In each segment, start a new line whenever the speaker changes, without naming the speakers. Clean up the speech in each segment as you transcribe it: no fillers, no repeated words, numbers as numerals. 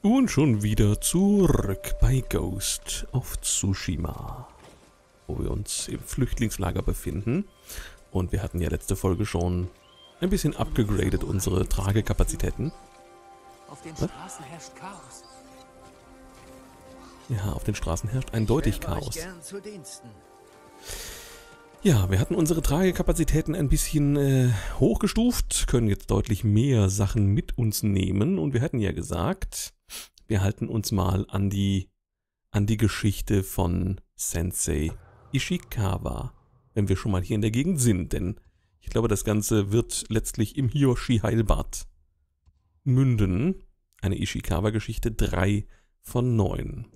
Und schon wieder zurück bei Ghost of Tsushima, wo wir uns im Flüchtlingslager befinden. Und wir hatten ja letzte Folge schon ein bisschen abgegradet, unsere Tragekapazitäten.
Auf den Straßen herrscht Chaos.
Ja, auf den Straßen herrscht eindeutig Chaos.
Gern zu Diensten.
Ja, wir hatten unsere Tragekapazitäten ein bisschen hochgestuft, können jetzt deutlich mehr Sachen mit uns nehmen. Und wir hatten ja gesagt, wir halten uns mal an die Geschichte von Sensei Ishikawa, wenn wir schon mal hier in der Gegend sind. Denn ich glaube, das Ganze wird letztlich im Hiyoshi-Heilbad münden. Eine Ishikawa-Geschichte 3 von 9.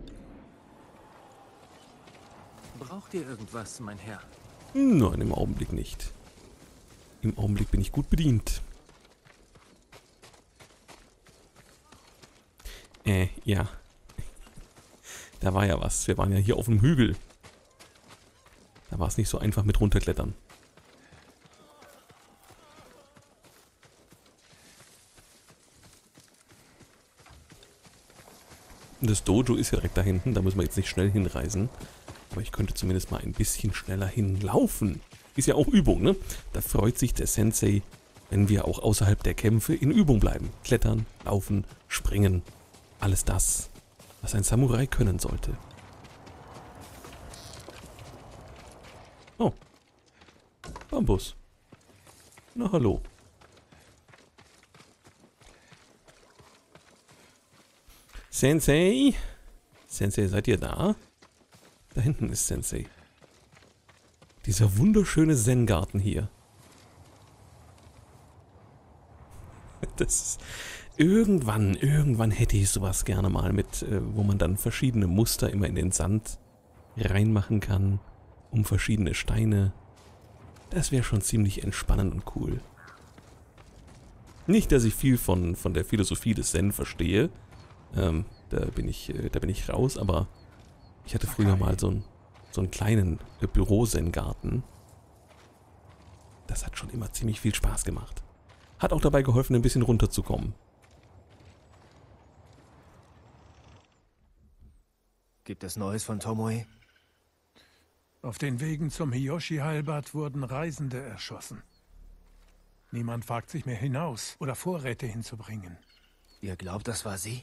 Braucht ihr irgendwas, mein Herr?
Nein, im Augenblick nicht. Im Augenblick bin ich gut bedient. Ja. Da war ja was. Wir waren ja hier auf dem Hügel. Da war es nicht so einfach mit runterklettern. Das Dojo ist ja direkt da hinten. Da müssen wir jetzt nicht schnell hinreisen. Aber ich könnte zumindest mal ein bisschen schneller hinlaufen. Ist ja auch Übung, ne? Da freut sich der Sensei, wenn wir auch außerhalb der Kämpfe in Übung bleiben. Klettern, laufen, springen. Alles das, was ein Samurai können sollte. Oh. Bambus. Na hallo. Sensei? Sensei, seid ihr da? Da hinten ist Sensei. Dieser wunderschöne Zen-Garten hier. Das ist, irgendwann hätte ich sowas gerne mal mit, wo man dann verschiedene Muster immer in den Sand reinmachen kann, um verschiedene Steine. Das wäre schon ziemlich entspannend und cool. Nicht, dass ich viel von der Philosophie des Zen verstehe. Da bin ich raus, aber ich hatte früher mal so einen kleinen Büro-Zen-Garten. Das hat schon immer ziemlich viel Spaß gemacht. Hat auch dabei geholfen, ein bisschen runterzukommen.
Gibt es Neues von Tomoe?
Auf den Wegen zum Hiyoshi-Heilbad wurden Reisende erschossen. Niemand wagt sich mehr hinaus oder Vorräte hinzubringen.
Ihr glaubt, das war sie?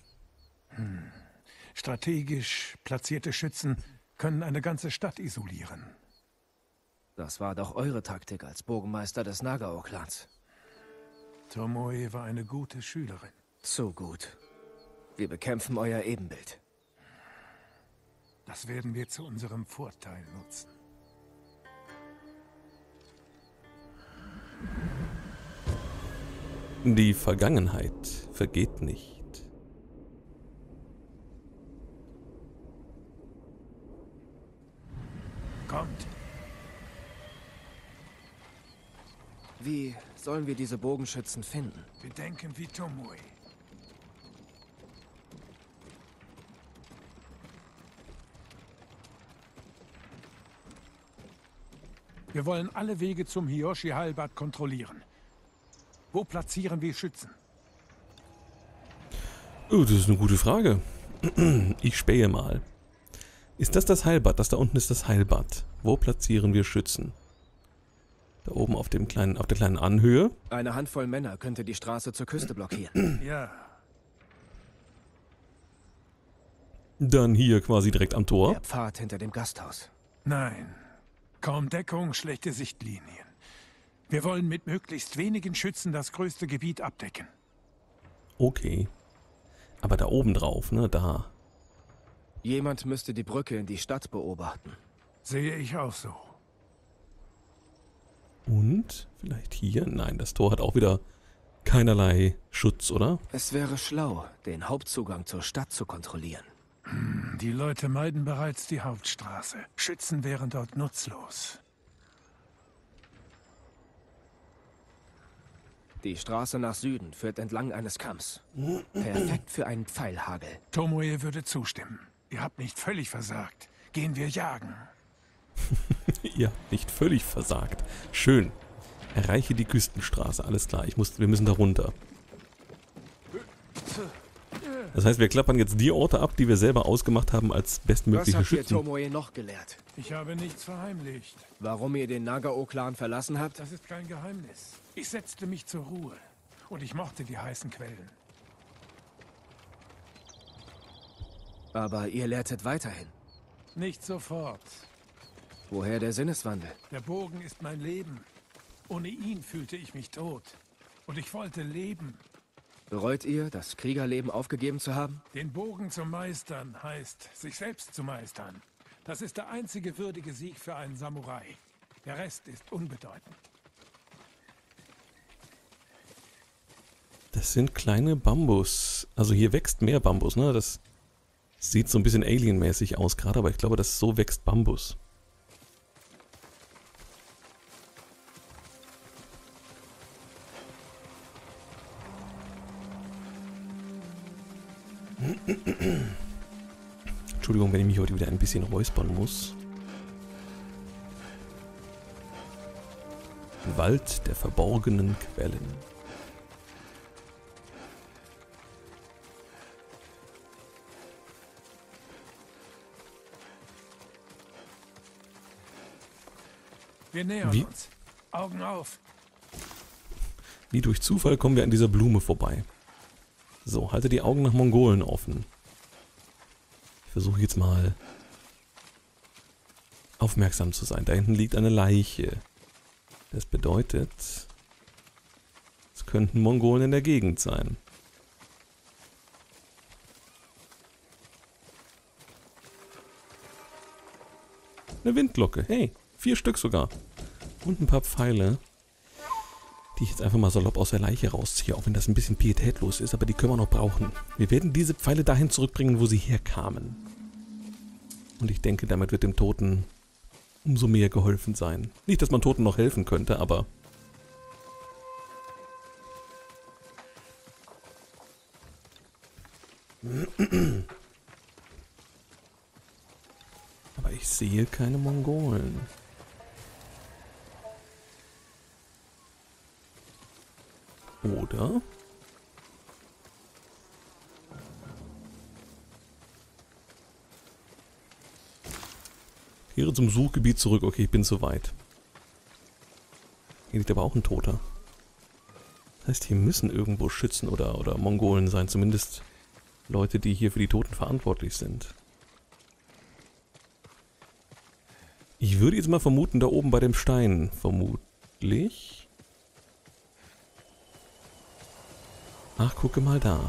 Strategisch platzierte Schützen können eine ganze Stadt isolieren.
Das war doch eure Taktik als Burgenmeister des Nagao-Clans.
Tomoe war eine gute Schülerin.
So gut. Wir bekämpfen euer Ebenbild.
Das werden wir zu unserem Vorteil nutzen.
Die Vergangenheit vergeht nicht.
Kommt.
Wie sollen wir diese Bogenschützen finden?
Wir denken wie Tomoe. Wir wollen alle Wege zum Hiyoshi-Heilbad kontrollieren. Wo platzieren wir Schützen?
Oh, das ist eine gute Frage. Ich spähe mal. Ist das Heilbad? Das da unten ist das Heilbad. Wo platzieren wir Schützen? Da oben auf der kleinen Anhöhe.
Eine Handvoll Männer könnte die Straße zur Küste blockieren.
Ja.
Dann hier quasi direkt am Tor.
Der Pfad hinter dem Gasthaus.
Nein. Kaum Deckung, schlechte Sichtlinien. Wir wollen mit möglichst wenigen Schützen das größte Gebiet abdecken.
Okay. Aber da oben drauf, ne, da.
Jemand müsste die Brücke in die Stadt beobachten.
Sehe ich auch so.
Und vielleicht hier? Nein, das Tor hat auch wieder keinerlei Schutz, oder?
Es wäre schlau, den Hauptzugang zur Stadt zu kontrollieren.
Die Leute meiden bereits die Hauptstraße. Schützen wären dort nutzlos.
Die Straße nach Süden führt entlang eines Kamms. Perfekt für einen Pfeilhagel.
Tomoe würde zustimmen. Ihr habt nicht völlig versagt. Gehen wir jagen.
Ja, nicht völlig versagt. Schön. Erreiche die Küstenstraße. Alles klar, wir müssen da runter. Das heißt, wir klappern jetzt die Orte ab, die wir selber ausgemacht haben als
Was
bestmögliche
habt ihr
Schützen.
Tomoe noch gelehrt?
Ich habe nichts verheimlicht.
Warum ihr den Nagao-Clan verlassen habt?
Das ist kein Geheimnis. Ich setzte mich zur Ruhe. Und ich mochte die heißen Quellen.
Aber ihr lehrtet weiterhin.
Nicht sofort.
Woher der Sinneswandel?
Der Bogen ist mein Leben. Ohne ihn fühlte ich mich tot. Und ich wollte leben.
Bereut ihr, das Kriegerleben aufgegeben zu haben?
Den Bogen zu meistern heißt, sich selbst zu meistern. Das ist der einzige würdige Sieg für einen Samurai. Der Rest ist unbedeutend.
Das sind kleine Bambus. Also hier wächst mehr Bambus, ne? Das sieht so ein bisschen alienmäßig aus gerade, aber ich glaube, dass so wächst Bambus. Entschuldigung, wenn ich mich heute wieder ein bisschen räuspern muss. Wald der verborgenen Quellen.
Wir nähern
Wie?
uns. Augen auf.
Wie durch Zufall kommen wir an dieser Blume vorbei. So, halte die Augen nach Mongolen offen. Ich versuche jetzt mal aufmerksam zu sein. Da hinten liegt eine Leiche. Das bedeutet, es könnten Mongolen in der Gegend sein. Eine Windglocke. Hey, 4 Stück sogar. Und ein paar Pfeile, die ich jetzt einfach mal salopp aus der Leiche rausziehe, auch wenn das ein bisschen pietätlos ist, aber die können wir noch brauchen. Wir werden diese Pfeile dahin zurückbringen, wo sie herkamen. Und ich denke, damit wird dem Toten umso mehr geholfen sein. Nicht, dass man Toten noch helfen könnte, aber... Aber ich sehe keine Mongolen. Oder? Kehre zum Suchgebiet zurück. Okay, ich bin zu weit. Hier liegt aber auch ein Toter. Das heißt, hier müssen irgendwo Schützen oder Mongolen sein. Zumindest Leute, die hier für die Toten verantwortlich sind. Ich würde jetzt mal vermuten, da oben bei dem Stein. Vermutlich. Ach, gucke mal da.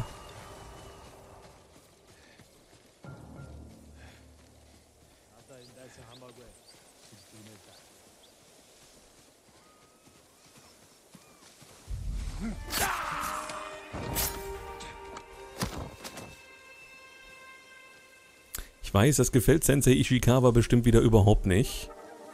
Ich weiß, das gefällt Sensei Ishikawa bestimmt wieder überhaupt nicht.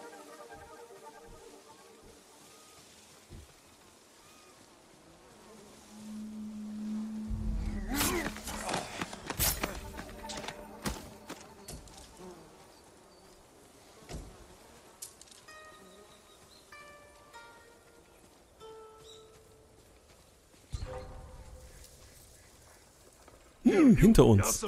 Hinter uns.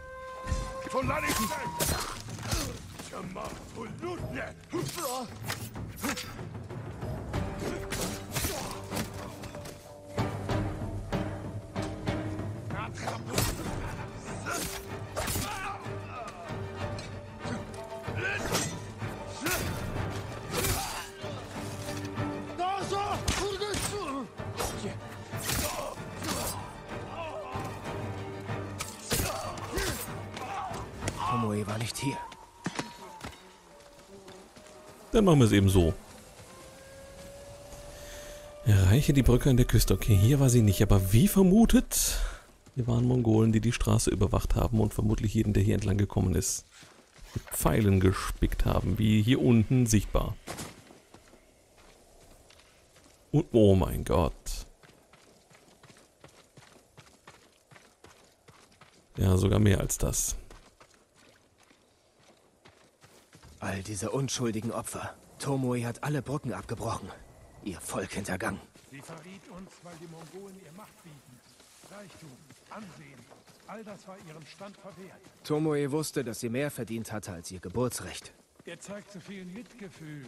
Tomoe war nicht hier.
Dann machen wir es eben so. Erreiche die Brücke an der Küste. Okay, hier war sie nicht, aber wie vermutet, hier waren Mongolen, die die Straße überwacht haben und vermutlich jeden, der hier entlang gekommen ist, mit Pfeilen gespickt haben, wie hier unten sichtbar. Und oh mein Gott. Ja, sogar mehr als das.
All diese unschuldigen Opfer. Tomoe hat alle Brücken abgebrochen. Ihr Volk hintergangen.
Sie verriet uns, weil die Mongolen ihr Macht bieten. Reichtum, Ansehen. All das war ihrem Stand verwehrt.
Tomoe wusste, dass sie mehr verdient hatte als ihr Geburtsrecht.
Er zeigt so viel Mitgefühl.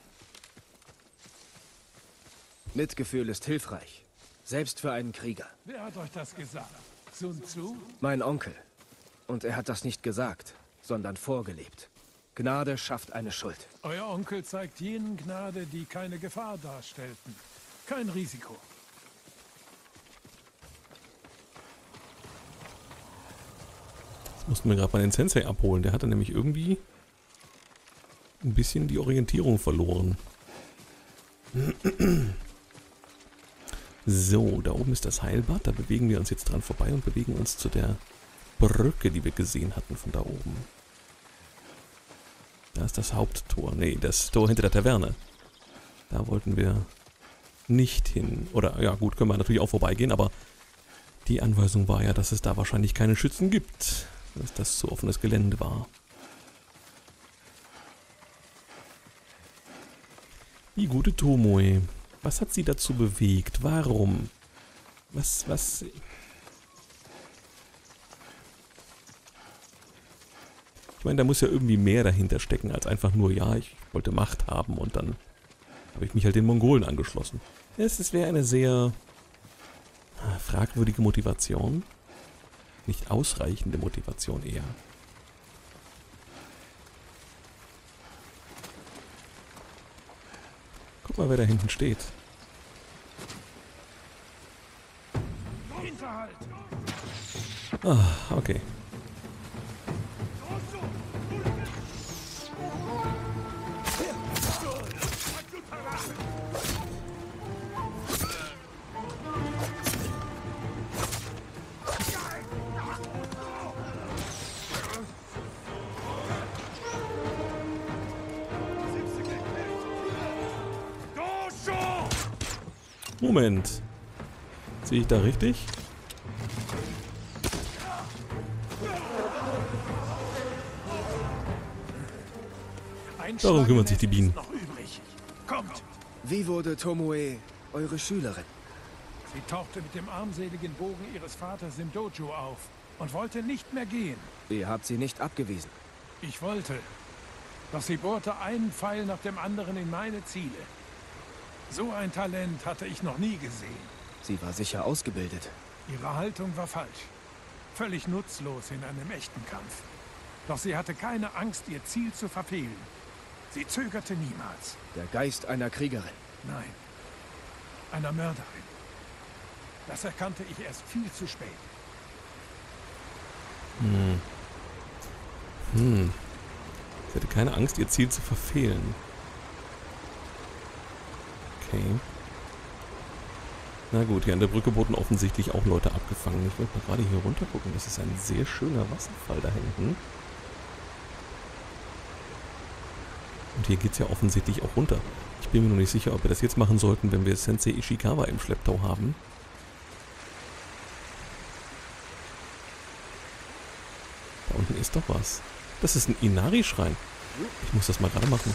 Mitgefühl ist hilfreich. Selbst für einen Krieger.
Wer hat euch das gesagt? Sun Tzu?
Mein Onkel. Und er hat das nicht gesagt, sondern vorgelebt. Gnade schafft eine Schuld.
Euer Onkel zeigt jenen Gnade, die keine Gefahr darstellten. Kein Risiko.
Das mussten wir gerade mal den Sensei abholen. Der hatte nämlich irgendwie ein bisschen die Orientierung verloren. So, da oben ist das Heilbad. Da bewegen wir uns jetzt dran vorbei und bewegen uns zu der Brücke, die wir gesehen hatten von da oben. Da ist das Haupttor. Nee, das Tor hinter der Taverne. Da wollten wir nicht hin. Oder, ja gut, können wir natürlich auch vorbeigehen, aber die Anweisung war ja, dass es da wahrscheinlich keine Schützen gibt. Dass das zu offenes Gelände war. Die gute Tomoe. Was hat sie dazu bewegt? Warum? Was... Ich meine, da muss ja irgendwie mehr dahinter stecken, als einfach nur, ja, ich wollte Macht haben und dann habe ich mich halt den Mongolen angeschlossen. Es wäre eine sehr fragwürdige Motivation. Nicht ausreichende Motivation eher. Guck mal, wer da hinten steht. Ah, okay. Moment. Sehe ich da richtig? Darum kümmern sich die Bienen.
Kommt!
Wie wurde Tomoe eure Schülerin?
Sie tauchte mit dem armseligen Bogen ihres Vaters im Dojo auf und wollte nicht mehr gehen.
Ihr habt sie nicht abgewiesen.
Ich wollte. Doch sie bohrte einen Pfeil nach dem anderen in meine Ziele. So ein Talent hatte ich noch nie gesehen.
Sie war sicher ausgebildet.
Ihre Haltung war falsch. Völlig nutzlos in einem echten Kampf. Doch sie hatte keine Angst, ihr Ziel zu verfehlen. Sie zögerte niemals.
Der Geist einer Kriegerin.
Nein, einer Mörderin. Das erkannte ich erst viel zu spät.
Sie hatte keine Angst, ihr Ziel zu verfehlen. Okay. Na gut, hier an der Brücke wurden offensichtlich auch Leute abgefangen. Ich wollte mal gerade hier runter gucken. Das ist ein sehr schöner Wasserfall da hinten. Und hier geht es ja offensichtlich auch runter. Ich bin mir noch nicht sicher, ob wir das jetzt machen sollten, wenn wir Sensei Ishikawa im Schlepptau haben. Da unten ist doch was. Das ist ein Inari-Schrein. Ich muss das mal gerade machen.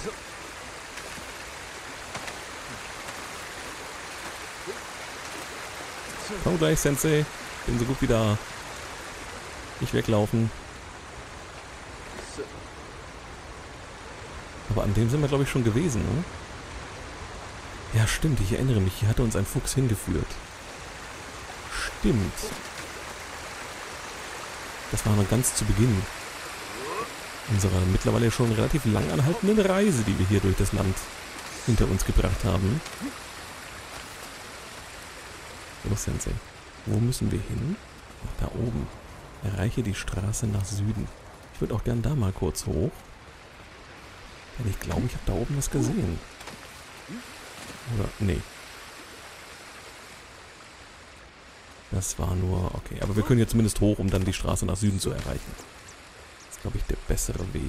Komm gleich, Sensei. Bin so gut wie da. Nicht weglaufen. Aber an dem sind wir, glaube ich, schon gewesen, ne? Ja, stimmt. Ich erinnere mich. Hier hatte uns ein Fuchs hingeführt. Stimmt. Das war noch ganz zu Beginn unserer mittlerweile schon relativ lang anhaltenden Reise, die wir hier durch das Land hinter uns gebracht haben. So, Sensei. Wo müssen wir hin? Ach, da oben. Erreiche die Straße nach Süden. Ich würde auch gern da mal kurz hoch. Denn ich glaube, ich habe da oben was gesehen. Oder? Nee. Das war nur... Okay, aber wir können jetzt zumindest hoch, um dann die Straße nach Süden zu erreichen. Das ist, glaube ich, der bessere Weg.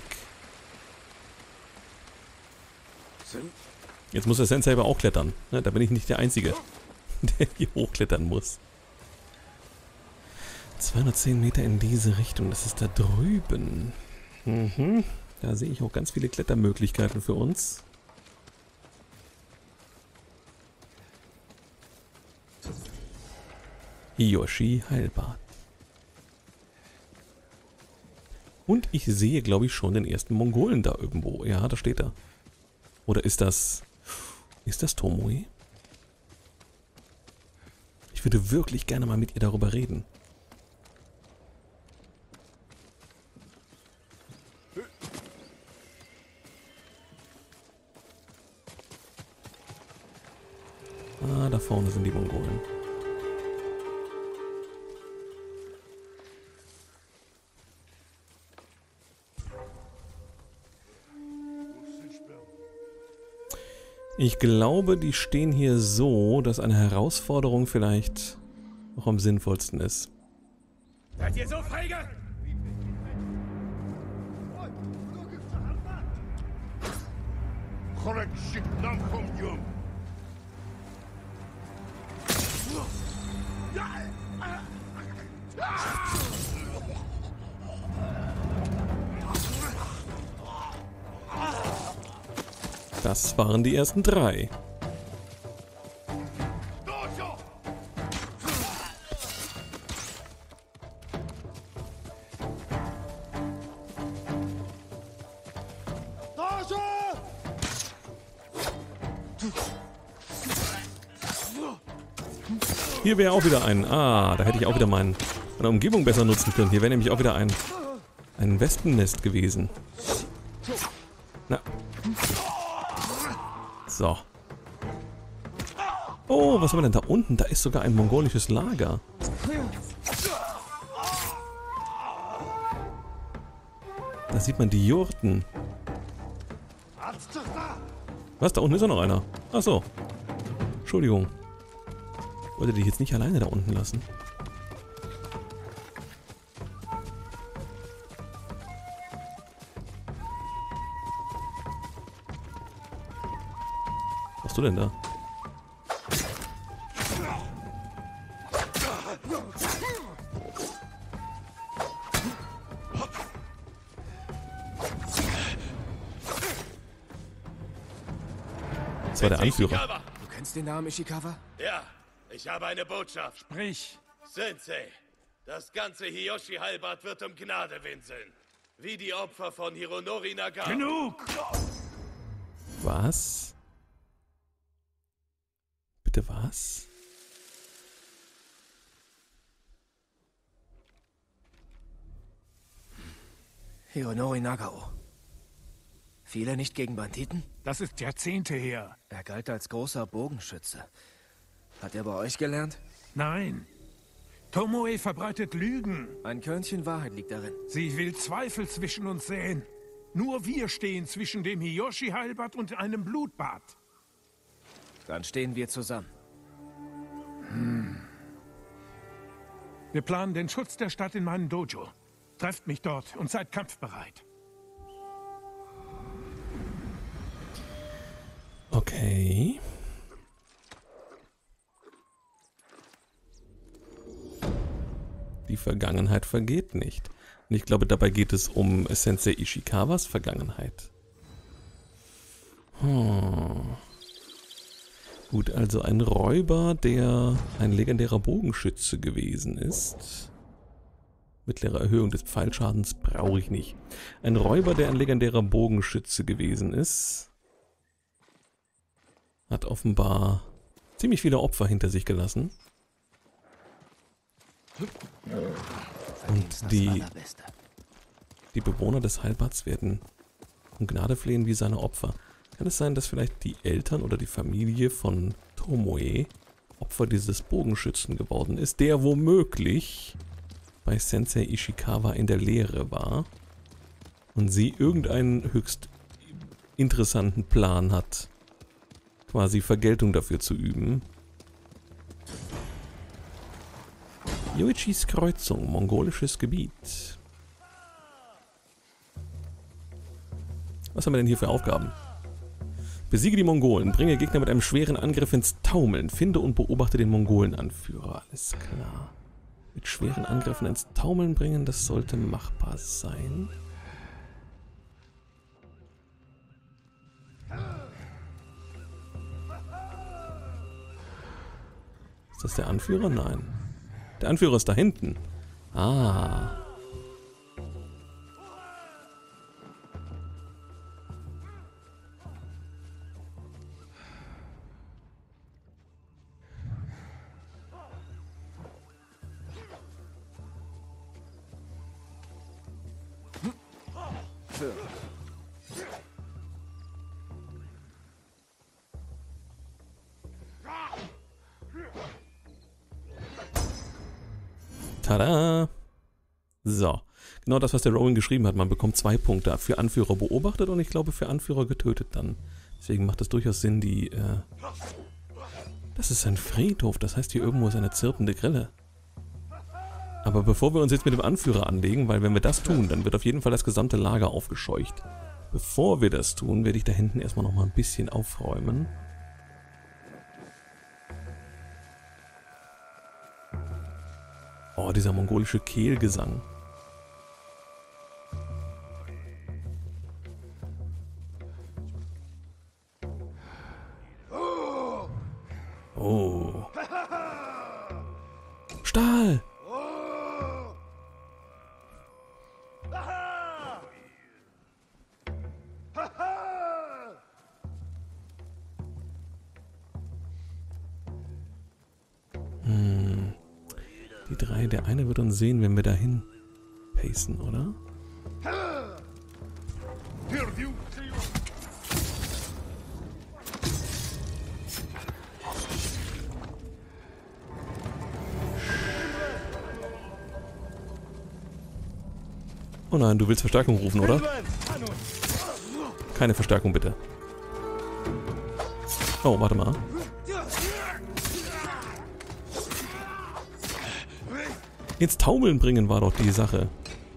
Jetzt muss der Sensei aber auch klettern. Ne? Da bin ich nicht der Einzige, der hier hochklettern muss. 210 Meter in diese Richtung. Das ist da drüben. Da sehe ich auch ganz viele Klettermöglichkeiten für uns. Hiyoshi Heilbad. Und ich sehe, glaube ich, schon den ersten Mongolen da irgendwo. Ja, da steht er. Oder ist das... Ist das Tomoe? Ich würde wirklich gerne mal mit ihr darüber reden. Ah, da vorne sind die Mongolen. Ich glaube, die stehen hier so, dass eine Herausforderung vielleicht noch am sinnvollsten ist.
Seid ihr so feige?
Das waren die ersten 3. Hier wäre auch wieder ein... Ah, da hätte ich auch wieder meine Umgebung besser nutzen können. Hier wäre nämlich auch wieder ein Wespennest gewesen. Na. So. Oh, was haben wir denn da unten? Da ist sogar ein mongolisches Lager. Da sieht man die Jurten. Was? Da unten ist auch noch einer. Ach so. Entschuldigung. Ich wollte dich jetzt nicht alleine da unten lassen. Was machst du denn da? Das war der Anführer.
Du kennst den Namen Ishikawa?
Ja, ich habe eine Botschaft.
Sprich.
Sensei, das ganze Hiyoshi-Halbad wird um Gnade winseln. Wie die Opfer von Hironori Nagao.
Genug!
Was? Bitte was?
Hironori Nagao. Viele nicht gegen Banditen?
Das ist Jahrzehnte her.
Er galt als großer Bogenschütze. Hat er bei euch gelernt?
Nein. Tomoe verbreitet Lügen.
Ein Körnchen Wahrheit liegt darin.
Sie will Zweifel zwischen uns säen. Nur wir stehen zwischen dem Hiyoshi-Heilbad und einem Blutbad.
Dann stehen wir zusammen.
Wir planen den Schutz der Stadt in meinem Dojo. Trefft mich dort und seid kampfbereit.
Okay. Die Vergangenheit vergeht nicht. Und ich glaube, dabei geht es um Sensei Ishikawas Vergangenheit. Gut, also ein Räuber, der ein legendärer Bogenschütze gewesen ist. Mittlere Erhöhung des Pfeilschadens brauche ich nicht. Ein Räuber, der ein legendärer Bogenschütze gewesen ist, hat offenbar ziemlich viele Opfer hinter sich gelassen. Und die Bewohner des Heilbads werden um Gnade flehen wie seine Opfer. Kann es sein, dass vielleicht die Eltern oder die Familie von Tomoe Opfer dieses Bogenschützen geworden ist, der womöglich bei Sensei Ishikawa in der Lehre war und sie irgendeinen höchst interessanten Plan hat, quasi Vergeltung dafür zu üben. Yoichis Kreuzung, mongolisches Gebiet. Was haben wir denn hier für Aufgaben? Besiege die Mongolen, bringe Gegner mit einem schweren Angriff ins Taumeln, finde und beobachte den Mongolenanführer. Alles klar. Mit schweren Angriffen ins Taumeln bringen, das sollte machbar sein. Ist das der Anführer? Nein. Der Anführer ist da hinten. Ah. Tada! So, genau das, was der Rowan geschrieben hat. Man bekommt 2 Punkte für Anführer beobachtet und ich glaube für Anführer getötet dann. Deswegen macht es durchaus Sinn, die... Das ist ein Friedhof, das heißt hier irgendwo ist eine zirpende Grille. Aber bevor wir uns jetzt mit dem Anführer anlegen, weil wenn wir das tun, dann wird auf jeden Fall das gesamte Lager aufgescheucht. Bevor wir das tun, werde ich da hinten erstmal noch mal ein bisschen aufräumen. Oh, dieser mongolische Kehlgesang. Oh. Stahl! Die 3, der eine wird uns sehen, wenn wir dahin pacen, oder? Oh nein, du willst Verstärkung rufen, oder? Keine Verstärkung, bitte. Oh, warte mal. Ins Taumeln bringen war doch die Sache.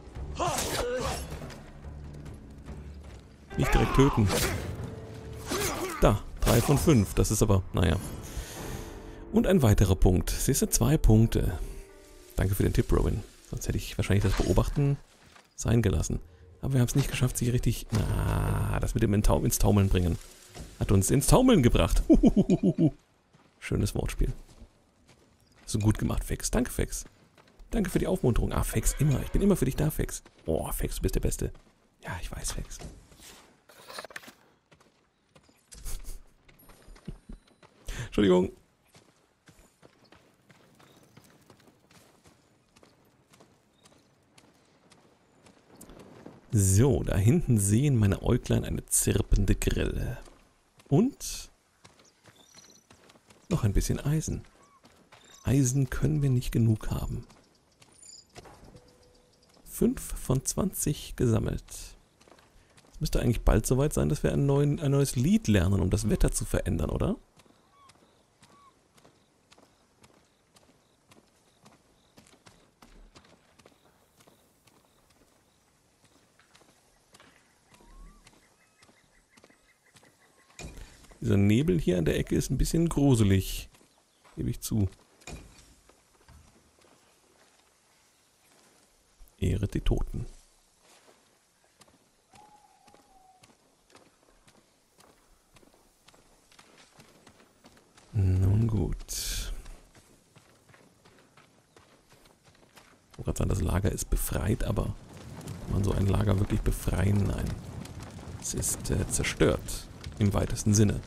Nicht direkt töten. Da, 3 von 5. Das ist aber, naja. Und ein weiterer Punkt. Siehst du, 2 Punkte. Danke für den Tipp, Rowan. Sonst hätte ich wahrscheinlich das Beobachten sein gelassen. Aber wir haben es nicht geschafft, sie richtig... Na, das mit dem ins Taumeln bringen. Hat uns ins Taumeln gebracht. Schönes Wortspiel. So gut gemacht, Fex. Danke, Fex. Danke für die Aufmunterung. Ah, Fex, immer. Ich bin immer für dich da, Fex. Oh, Fex, du bist der Beste. Ja, ich weiß, Fex. Entschuldigung. So, da hinten sehen meine Äuglein eine zirpende Grille. Und noch ein bisschen Eisen. Eisen können wir nicht genug haben. 5 von 20 gesammelt. Es müsste eigentlich bald soweit sein, dass wir ein neues Lied lernen, um das Wetter zu verändern, oder? Dieser Nebel hier an der Ecke ist ein bisschen gruselig. Gebe ich zu. Ehret die Toten. Nun gut. Ich wollte gerade sagen, das Lager ist befreit, aber kann man so ein Lager wirklich befreien? Nein. Es ist zerstört. Im weitesten Sinne.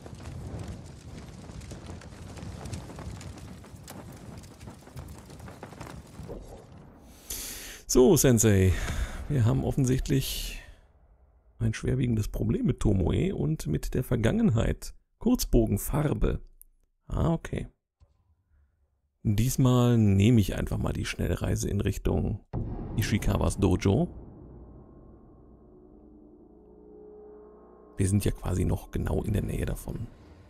So, Sensei. Wir haben offensichtlich ein schwerwiegendes Problem mit Tomoe und mit der Vergangenheit. Kurzbogenfarbe. Ah, okay. Diesmal nehme ich einfach mal die Schnellreise in Richtung Ishikawas Dojo. Wir sind ja quasi noch genau in der Nähe davon.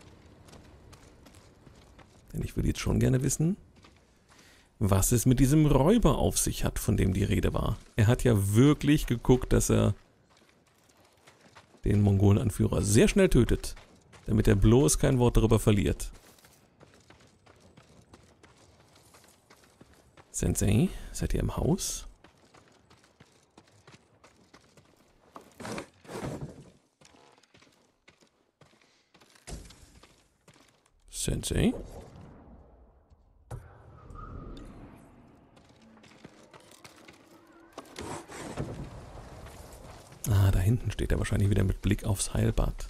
Denn ich würde jetzt schon gerne wissen, was es mit diesem Räuber auf sich hat, von dem die Rede war. Er hat ja wirklich geguckt, dass er den Mongolenanführer sehr schnell tötet, damit er bloß kein Wort darüber verliert. Sensei, seid ihr im Haus? Sensei? Ah, da hinten steht er wahrscheinlich wieder mit Blick aufs Heilbad.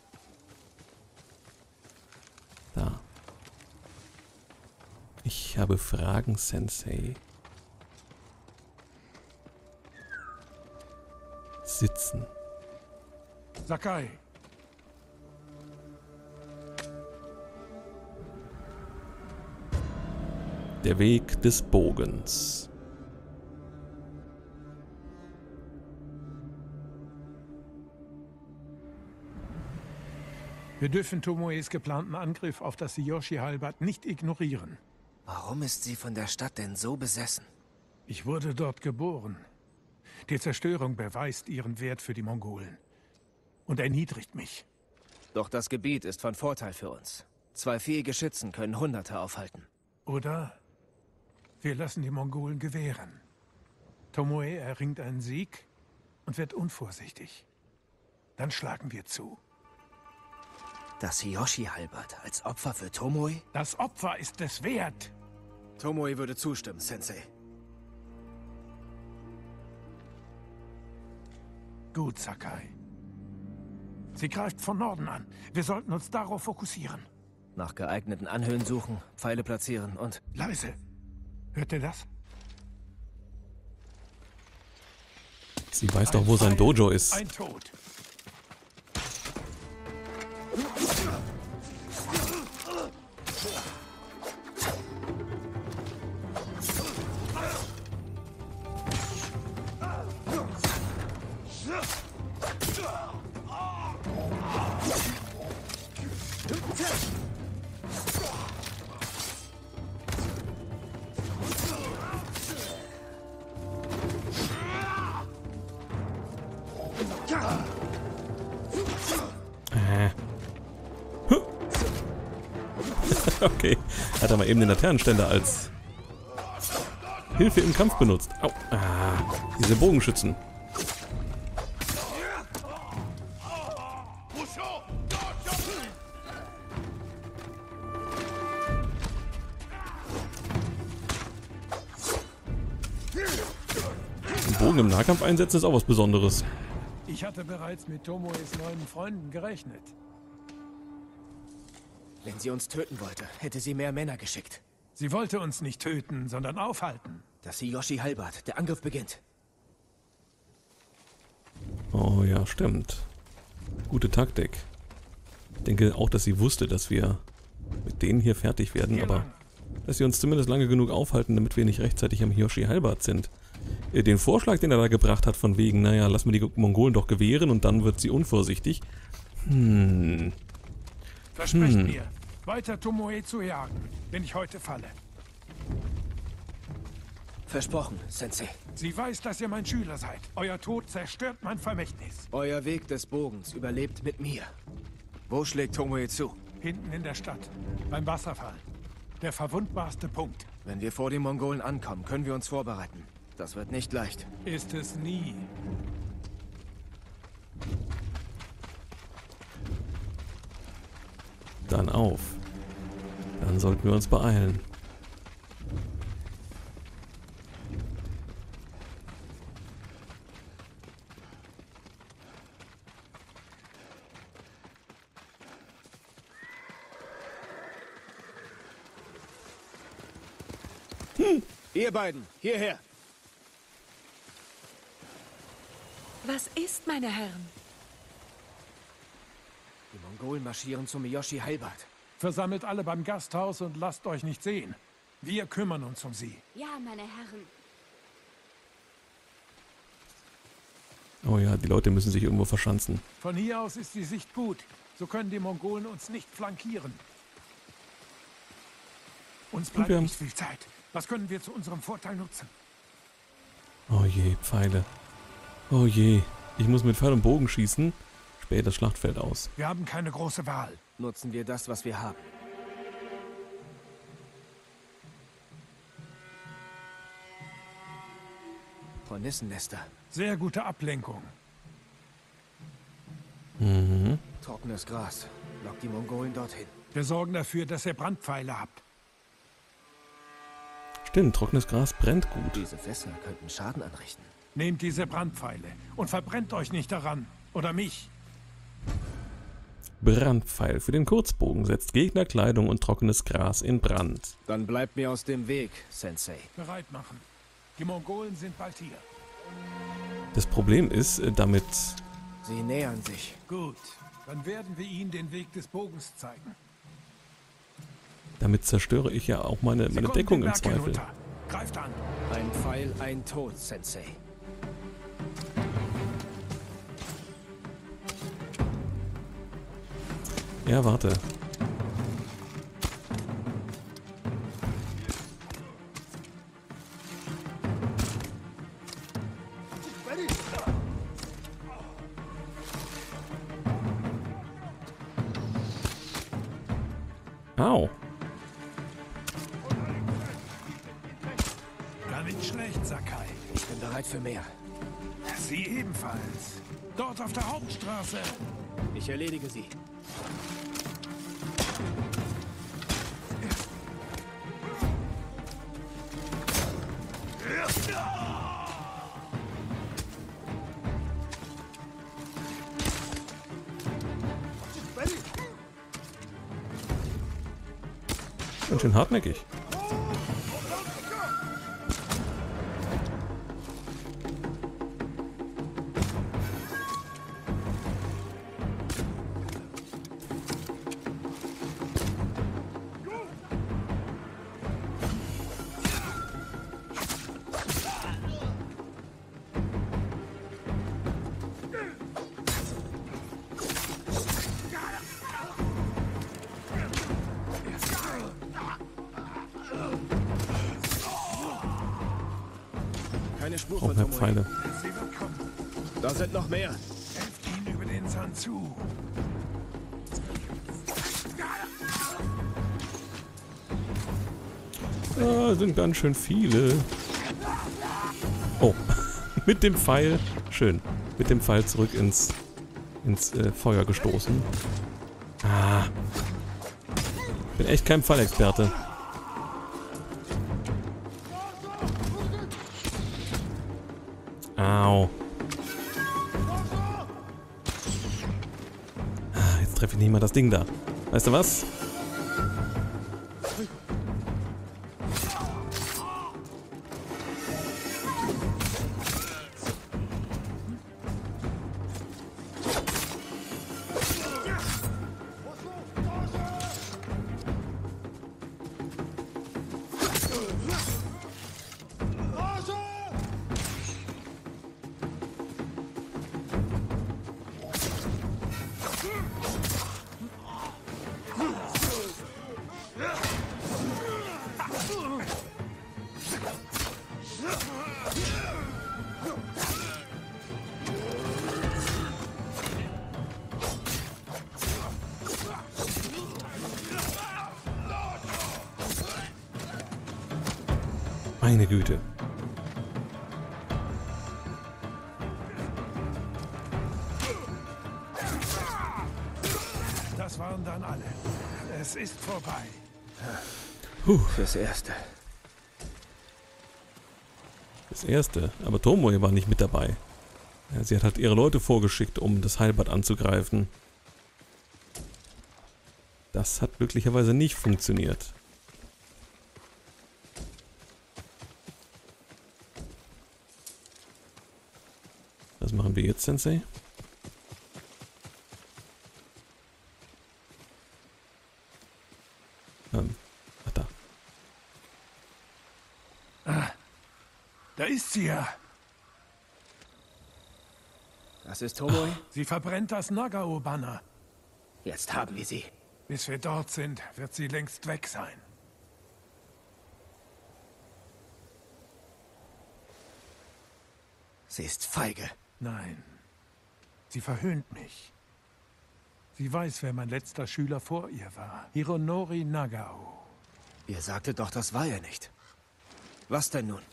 Da. Ich habe Fragen, Sensei. Sitzen.
Sakai,
Der Weg des Bogens.
wir dürfen Tomoes geplanten Angriff auf das Hiyoshi-Halberd nicht ignorieren.
Warum ist sie von der Stadt denn so besessen?
Ich wurde dort geboren. Die Zerstörung beweist ihren Wert für die Mongolen und erniedrigt mich.
Doch das Gebiet ist von Vorteil für uns. 2 fähige Schützen können Hunderte aufhalten.
Oder wir lassen die Mongolen gewähren. Tomoe erringt einen Sieg und wird unvorsichtig. Dann schlagen wir zu.
Das Hiyoshi-Halberd als Opfer für Tomoe?
Das Opfer ist es wert.
Tomoe würde zustimmen, Sensei.
Gut, Sakai. Sie greift von Norden an. Wir sollten uns darauf fokussieren.
Nach geeigneten Anhöhen suchen, Pfeile platzieren und...
Leise. Hört ihr das?
Sie weiß doch, wo sein Dojo ist.
Ein Tod.
Okay, hat er mal eben den Laternenständer als Hilfe im Kampf benutzt. Au. Diese Bogenschützen. Den Bogen im Nahkampf einsetzen ist auch was Besonderes.
Ich hatte bereits mit Tomoes neuen Freunden gerechnet.
Wenn sie uns töten wollte, hätte sie mehr Männer geschickt.
Sie wollte uns nicht töten, sondern aufhalten.
Das Hiyoshi-Halberd, der Angriff beginnt.
Oh ja, stimmt. Gute Taktik. Ich denke auch, dass sie wusste, dass wir mit denen hier fertig werden, aber dass sie uns zumindest lange genug aufhalten, damit wir nicht rechtzeitig am Hiyoshi-Halberd sind. Den Vorschlag, den er da gebracht hat, von wegen, naja, lass mal die Mongolen doch gewähren und dann wird sie unvorsichtig.
Versprecht mir, weiter Tomoe zu jagen, wenn ich heute falle.
Versprochen, Sensei.
Sie weiß, dass ihr mein Schüler seid. Euer Tod zerstört mein Vermächtnis.
Euer Weg des Bogens überlebt mit mir. Wo schlägt Tomoe zu?
Hinten in der Stadt, beim Wasserfall. Der verwundbarste Punkt.
Wenn wir vor den Mongolen ankommen, können wir uns vorbereiten. Das wird nicht leicht.
Ist es nie.
Dann auf. Dann sollten wir uns beeilen.
Ihr beiden, hierher!
Was ist, meine Herren?
Die Mongolen marschieren zum Hiyoshi-Halberd.
Versammelt alle beim Gasthaus und lasst euch nicht sehen. Wir kümmern uns um sie.
Ja, meine Herren.
Oh ja, die Leute müssen sich irgendwo verschanzen.
Von hier aus ist die Sicht gut. So können die Mongolen uns nicht flankieren. Uns bleibt nicht viel Zeit. Was können wir zu unserem Vorteil nutzen?
Oh je, Pfeile. Oh je, ich muss mit Pfeil und Bogen schießen. Späht das Schlachtfeld aus.
Wir haben keine große Wahl.
Nutzen wir das, was wir haben. Hornissennester.
Sehr gute Ablenkung.
Trockenes Gras. Lockt die Mongolen dorthin.
Wir sorgen dafür, dass ihr Brandpfeile habt.
Stimmt, trockenes Gras brennt gut.
Diese Fässer könnten Schaden anrichten.
Nehmt diese Brandpfeile und verbrennt euch nicht daran. Oder mich.
Brandpfeil für den Kurzbogen setzt Gegnerkleidung und trockenes Gras in Brand.
Dann bleibt mir aus dem Weg, Sensei.
Bereit machen. Die Mongolen sind bald hier.
Das Problem ist, damit
Sie nähern sich.
Gut, dann werden wir ihnen den Weg des Bogens zeigen.
Damit zerstöre ich ja auch meine
Sie kommen
Deckung
den
im
Berg
Zweifel.
hinunter. Greift an.
Ein Pfeil, ein Tod, Sensei.
Ja, warte. Au.
Gar nicht schlecht, Sakai.
Ich bin bereit für mehr.
Sie ebenfalls. Dort auf der Hauptstraße.
Ich erledige sie.
Ganz schön hartnäckig.
Keine Spur
Brauchen
von
mehr
Tomoe.
Pfeile.
Sie wird kommen.
Da sind noch mehr.
Helft ihnen über den Sand zu.
Ah, sind ganz schön viele. Oh, mit dem Pfeil. Schön. Mit dem Pfeil zurück ins Feuer gestoßen. Ah. Bin echt kein Pfeilexperte. Au. Ah, jetzt treffe ich nicht mal das Ding da. Weißt du was? Meine Güte.
Das waren dann alle. Es ist vorbei.
Fürs Erste.
Das Erste. Aber Tomoe war nicht mit dabei. Ja, sie hat halt ihre Leute vorgeschickt, um das Heilbad anzugreifen. Das hat glücklicherweise nicht funktioniert. Was machen wir jetzt, Sensei? Ach da.
Da ist sie ja.
Das ist Tomoe.
Sie verbrennt das Nagao-Banner.
Jetzt haben wir sie.
Bis wir dort sind, wird sie längst weg sein.
Sie ist feige.
Nein. Sie verhöhnt mich. Sie weiß, wer mein letzter Schüler vor ihr war. Hironori Nagao.
Ihr sagtet doch, das war er nicht. Was denn nun?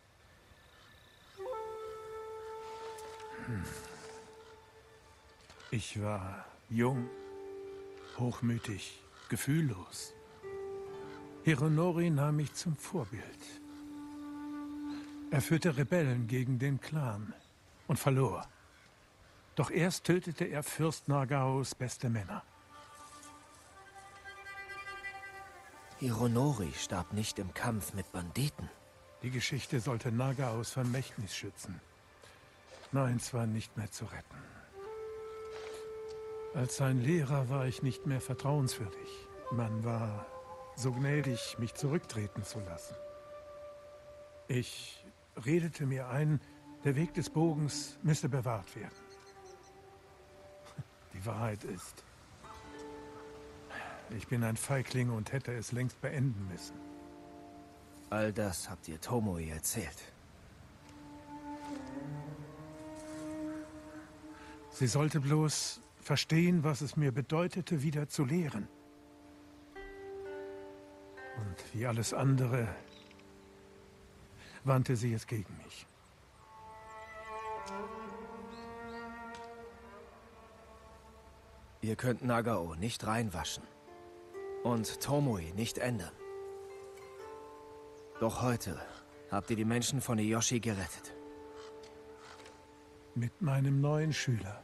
Ich war jung, hochmütig, gefühllos. Hironori nahm mich zum Vorbild. Er führte Rebellen gegen den Clan und verlor. Doch erst tötete er Fürst Nagaos beste Männer.
Hironori starb nicht im Kampf mit Banditen.
Die Geschichte sollte Nagaos Vermächtnis schützen. Nein, es war nicht mehr zu retten. Als sein Lehrer war ich nicht mehr vertrauenswürdig. Man war so gnädig, mich zurücktreten zu lassen. Ich redete mir ein, der Weg des Bogens müsse bewahrt werden. Die Wahrheit ist, ich bin ein Feigling und hätte es längst beenden müssen.
All das habt ihr Tomoe erzählt.
Sie sollte bloß verstehen, was es mir bedeutete, wieder zu lehren. Und wie alles andere wandte sie es gegen mich.
Ihr könnt Nagao nicht reinwaschen und Tomoe nicht ändern. Doch heute habt ihr die Menschen von Hiyoshi gerettet.
Mit meinem neuen Schüler.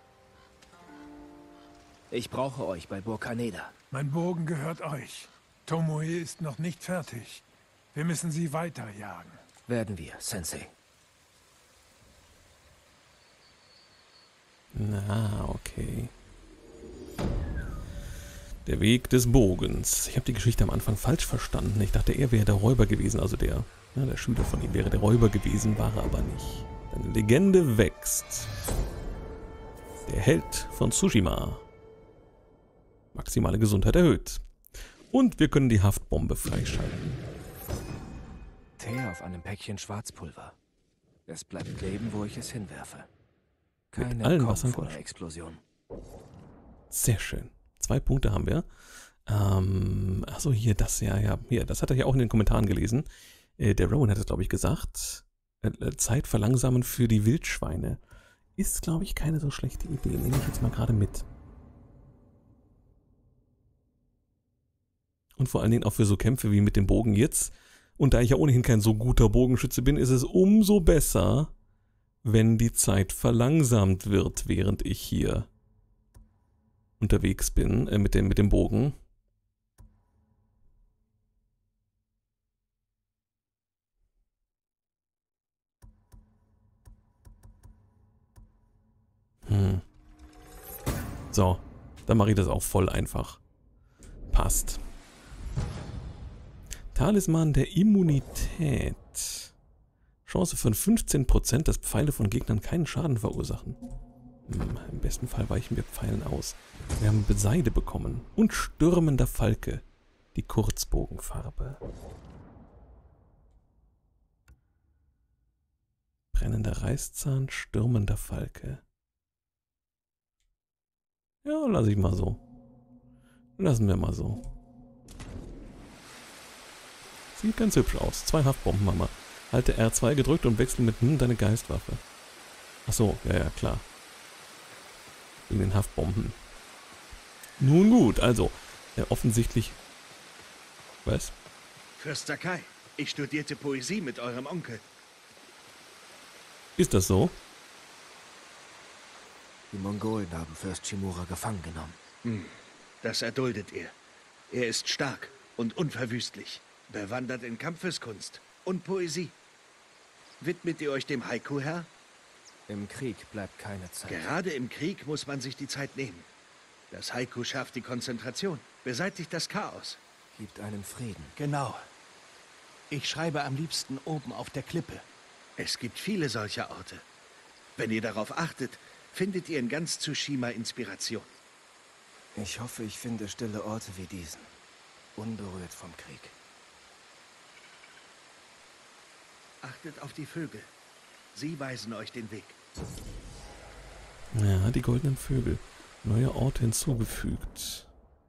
Ich brauche euch bei Burg Kaneda.
Mein Bogen gehört euch. Tomoe ist noch nicht fertig. Wir müssen sie weiterjagen.
Werden wir, Sensei.
Na, okay. Der Weg des Bogens. Ich habe die Geschichte am Anfang falsch verstanden. Ich dachte, er wäre der Räuber gewesen, also der Schüler von ihm wäre der Räuber gewesen, war er aber nicht. Deine Legende wächst. Der Held von Tsushima. Maximale Gesundheit erhöht. Und wir können die Haftbombe freischalten.
Tee auf einem Päckchen Schwarzpulver. Es bleibt kleben, wo ich es hinwerfe. Keine
allen Wassern
kopfvolle Explosion.
Sehr schön. 2 Punkte haben wir. Achso, hier, das, ja. Hier, das hat er ja auch in den Kommentaren gelesen. Der Rowan hat es, glaube ich, gesagt. Zeit verlangsamen für die Wildschweine. Ist, glaube ich, keine so schlechte Idee. Nehme ich jetzt mal gerade mit. Und vor allen Dingen auch für so Kämpfe wie mit dem Bogen jetzt. Und da ich ja ohnehin kein so guter Bogenschütze bin, ist es umso besser, wenn die Zeit verlangsamt wird, während ich hier unterwegs bin, mit dem Bogen. So, dann mache ich das auch voll einfach. Passt. Talisman der Immunität. Chance von 15%, dass Pfeile von Gegnern keinen Schaden verursachen. Im besten Fall weichen wir Pfeilen aus. Wir haben Seide bekommen. Und stürmender Falke. Die Kurzbogenfarbe. Brennender Reißzahn, stürmender Falke. Ja, lasse ich mal so. Lassen wir mal so. Sieht ganz hübsch aus. 2 Haftbomben haben wir. Halte R2 gedrückt und wechsel mit deine Geistwaffe. Achso, ja, klar. Wegen den Haftbomben. Nun gut, also, offensichtlich... Was?
Fürst Sakai, ich studierte Poesie mit eurem Onkel.
Ist das so?
Die Mongolen haben Fürst Shimura gefangen genommen.
Das erduldet ihr. Er ist stark und unverwüstlich, bewandert in Kampfeskunst und Poesie. Widmet ihr euch dem Haiku, Herr?
Im Krieg bleibt keine Zeit.
Gerade im Krieg muss man sich die Zeit nehmen. Das Haiku schärft die Konzentration, beseitigt das Chaos.
Gibt einen Frieden.
Genau. Ich schreibe am liebsten oben auf der Klippe.
Es gibt viele solcher Orte. Wenn ihr darauf achtet, findet ihr in ganz Tsushima Inspiration.
Ich hoffe, ich finde stille Orte wie diesen. Unberührt vom Krieg.
Achtet auf die Vögel. Sie weisen euch den Weg.
Ja, die goldenen Vögel. Neue Orte hinzugefügt.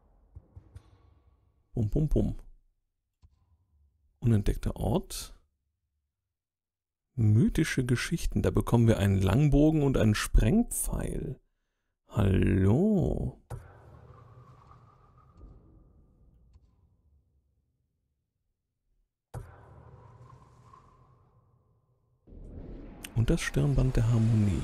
Bum, bum, bum. Unentdeckter Ort. Mythische Geschichten. Da bekommen wir einen Langbogen und einen Sprengpfeil. Hallo. Und das Stirnband der Harmonie.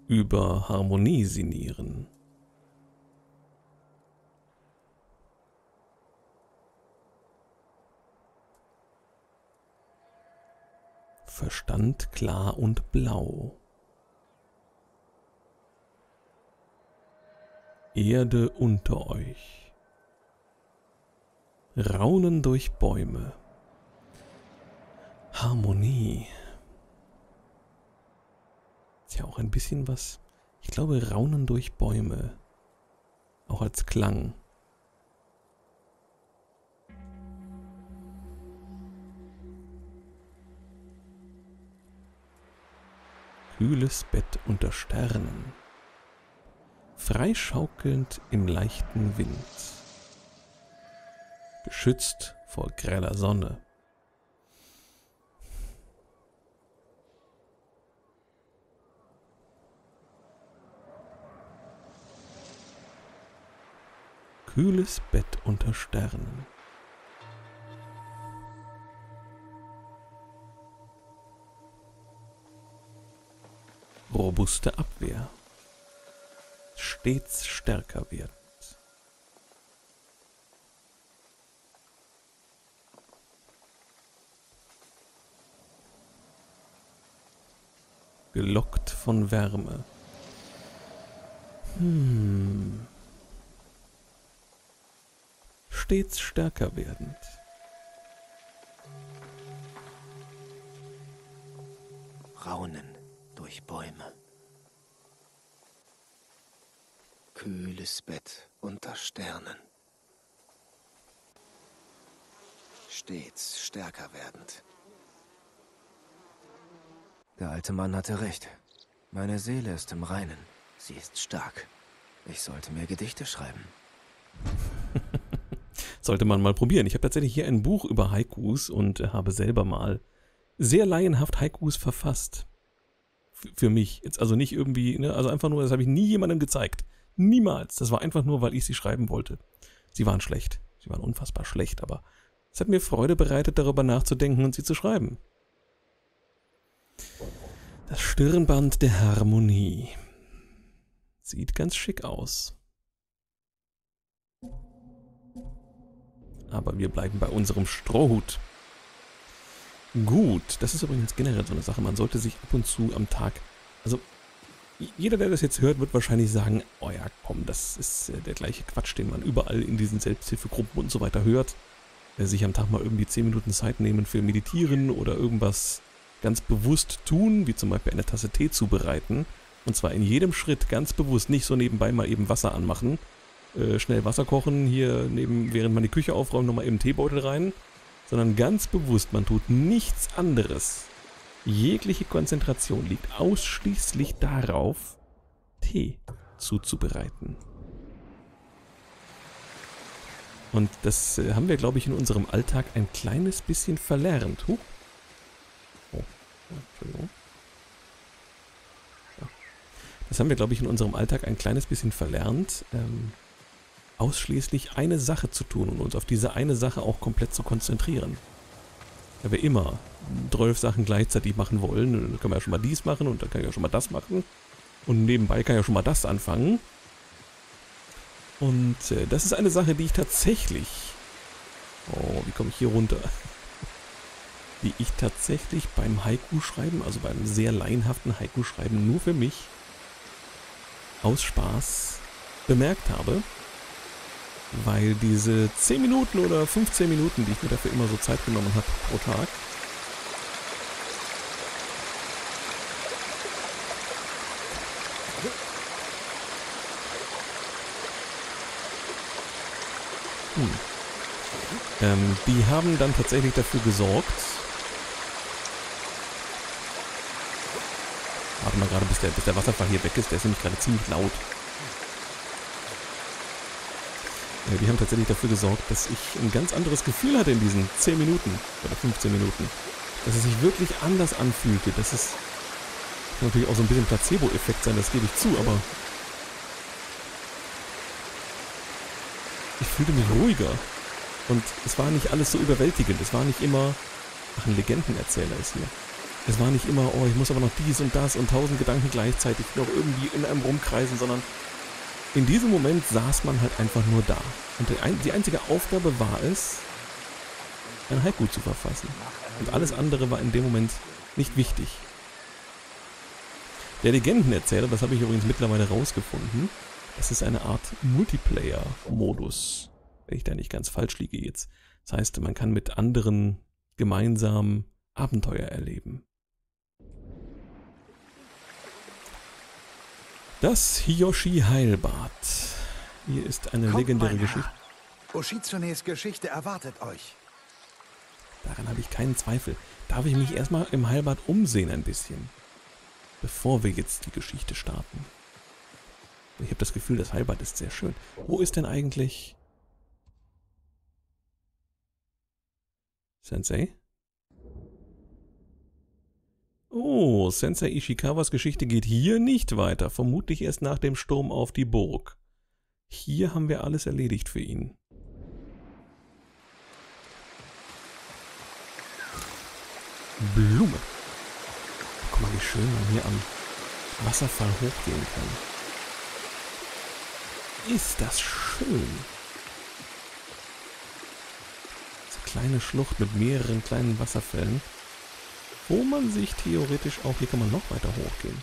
über Harmonie sinnieren. Verstand klar und blau. Erde unter euch. Raunen durch Bäume. Harmonie. Ist ja auch ein bisschen was. Ich glaube, Raunen durch Bäume. Auch als Klang. Kühles Bett unter Sternen. Freischaukelnd im leichten Wind. Geschützt vor greller Sonne. Kühles Bett unter Sternen. Robuste Abwehr. Stets stärker werden. Gelockt von Wärme. Stets stärker werdend.
Raunen durch Bäume. Kühles Bett unter Sternen. Stets stärker werdend. Der alte Mann hatte recht. Meine Seele ist im Reinen. Sie ist stark. Ich sollte mir Gedichte schreiben.
Sollte man mal probieren. Ich habe tatsächlich hier ein Buch über Haikus und habe selber mal sehr laienhaft Haikus verfasst. Für mich. Jetzt also nicht irgendwie, ne, also einfach nur, das habe ich nie jemandem gezeigt. Niemals. Das war einfach nur, weil ich sie schreiben wollte. Sie waren schlecht. Sie waren unfassbar schlecht, aber es hat mir Freude bereitet, darüber nachzudenken und sie zu schreiben. Das Stirnband der Harmonie. Sieht ganz schick aus. Aber wir bleiben bei unserem Strohhut. Gut, das ist übrigens generell so eine Sache. Man sollte sich ab und zu am Tag, also jeder, der das jetzt hört, wird wahrscheinlich sagen, oh ja, komm, das ist der gleiche Quatsch, den man überall in diesen Selbsthilfegruppen und so weiter hört. Sich am Tag mal irgendwie 10 Minuten Zeit nehmen für Meditieren oder irgendwas ganz bewusst tun, wie zum Beispiel eine Tasse Tee zubereiten. Und zwar in jedem Schritt ganz bewusst, nicht so nebenbei mal eben Wasser anmachen, schnell Wasser kochen, hier neben, während man die Küche aufräumt, nochmal eben Teebeutel rein, sondern ganz bewusst, man tut nichts anderes. Jegliche Konzentration liegt ausschließlich darauf, Tee zuzubereiten. Und das haben wir, glaube ich, in unserem Alltag ein kleines bisschen verlernt. Oh, Entschuldigung. Ja. Das haben wir, glaube ich, in unserem Alltag ein kleines bisschen verlernt, ausschließlich eine Sache zu tun und uns auf diese eine Sache auch komplett zu konzentrieren. Da wir immer 12 Sachen gleichzeitig machen wollen, dann können wir ja schon mal dies machen und dann kann ich ja schon mal das machen und nebenbei kann ich ja schon mal das anfangen. Und das ist eine Sache, die ich tatsächlich, wie komme ich hier runter, die ich tatsächlich beim Haiku-Schreiben, also beim sehr laienhaften Haiku-Schreiben nur für mich aus Spaß bemerkt habe, weil diese 10 Minuten oder 15 Minuten, die ich mir dafür immer so Zeit genommen habe pro Tag, die haben dann tatsächlich dafür gesorgt, warte mal gerade, bis der Wasserfall hier weg ist, der ist nämlich gerade ziemlich laut. Die haben tatsächlich dafür gesorgt, dass ich ein ganz anderes Gefühl hatte in diesen 10 Minuten oder 15 Minuten. Dass es sich wirklich anders anfühlte. Das ist kann natürlich auch so ein bisschen Placebo-Effekt sein, das gebe ich zu, aber ich fühlte mich ruhiger. Und es war nicht alles so überwältigend. Es war nicht immer, ach, ein Legendenerzähler ist hier. Es war nicht immer, oh, ich muss aber noch dies und das und 1000 Gedanken gleichzeitig noch irgendwie in einem rumkreisen, sondern in diesem Moment saß man halt einfach nur da. Und die einzige Aufgabe war es, ein Haiku zu verfassen. Und alles andere war in dem Moment nicht wichtig. Der Legendenerzähler, das habe ich übrigens mittlerweile rausgefunden, das ist eine Art Multiplayer-Modus, wenn ich da nicht ganz falsch liege jetzt. Das heißt, man kann mit anderen gemeinsam Abenteuer erleben. Das Hiyoshi-Heilbad. Hier ist eine legendäre Geschichte.
Oshitsunes Geschichte erwartet euch.
Daran habe ich keinen Zweifel. Darf ich mich erstmal im Heilbad umsehen ein bisschen, bevor wir jetzt die Geschichte starten. Ich habe das Gefühl, das Heilbad ist sehr schön. Wo ist denn eigentlich Sensei? Oh, Sensei Ishikawas Geschichte geht hier nicht weiter. Vermutlich erst nach dem Sturm auf die Burg. Hier haben wir alles erledigt für ihn. Blume. Guck mal, wie schön man hier am Wasserfall hochgehen kann. Ist das schön. Diese kleine Schlucht mit mehreren kleinen Wasserfällen, wo man sich theoretisch auch, hier kann man noch weiter hochgehen.